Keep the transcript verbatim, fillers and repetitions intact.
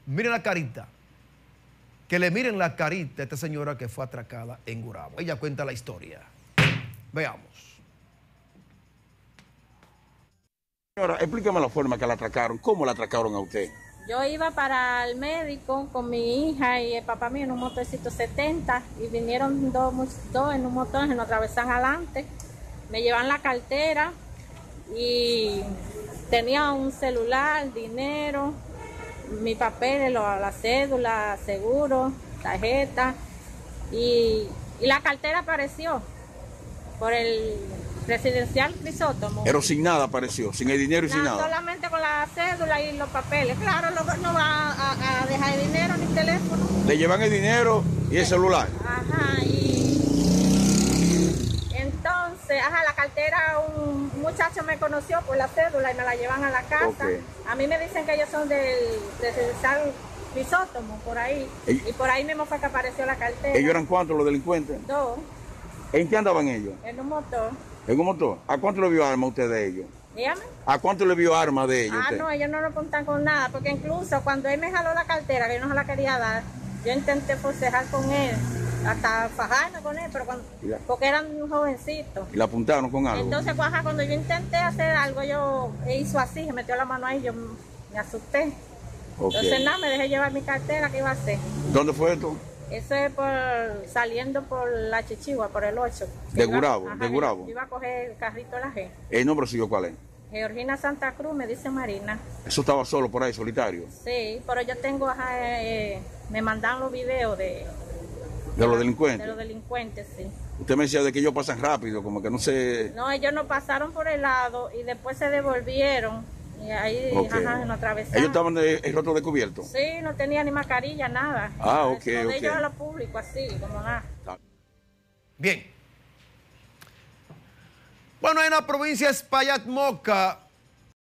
Miren la carita. Que le miren la carita a esta señora que fue atracada en Gurabo. Ella cuenta la historia. Veamos. Señora, explícame la forma que la atracaron. ¿Cómo la atracaron a usted? Yo iba para el médico con mi hija y el papá mío en un motorcito setenta y vinieron dos, dos en un motor, se nos atravesan adelante. Me llevan la cartera y tenía un celular, dinero, mi papel, la cédula, seguro, tarjeta y, y la cartera apareció por el residencial Crisóstomo. Pero sin nada apareció, sin el dinero y sin nada. Solamente con la cédula y los papeles. Claro, no, no va a, a dejar el dinero ni teléfono. Le llevan el dinero y el celular. Ajá, y entonces, ajá, la cartera, un muchacho me conoció por la cédula y me la llevan a la casa. Okay. A mí me dicen que ellos son del residencial Crisóstomo, por ahí. ¿Y? y por ahí mismo fue que apareció la cartera. ¿Ellos eran cuántos los delincuentes? Dos. ¿En qué andaban ellos? En un motor. ¿En un motor? ¿A cuánto le vio arma usted de ellos? Dígame. ¿A cuánto le vio arma de ellos Ah, usted? no, ellos no lo apuntan con nada, porque incluso cuando él me jaló la cartera, que yo no se la quería dar, yo intenté forcejar con él, hasta fajarme con él, pero cuando, porque eran un jovencito. ¿Y la apuntaron con algo? Entonces, ajá, cuando yo intenté hacer algo, yo hizo así, se metió la mano ahí, yo me asusté. Okay. Entonces, nada, me dejé llevar mi cartera, ¿qué iba a hacer? ¿Dónde fue esto? Eso es por saliendo por la Chichigua, por el ocho. ¿De Gurabo? Ajá, ¿De Gurabo? Yo iba a coger el carrito de la G. ¿El nombre suyo cuál es? Georgina Santa Cruz, me dice Marina. ¿Eso estaba solo por ahí, solitario? Sí, pero yo tengo, ajá, eh, me mandan los videos de... ¿De, ¿De los delincuentes? De los delincuentes, sí. Usted me decía de que ellos pasan rápido, como que no se... No, ellos no pasaron por el lado y después se devolvieron. Y ahí, okay. Ajá, nos atravesaron. ¿Ellos estaban de, el rostro descubierto? Sí, no tenía ni mascarilla, nada. Ah, ok, Lo de ok. ellos a lo público, así, como nada. Bien. Bueno, en la provincia de Espaillat, Moca,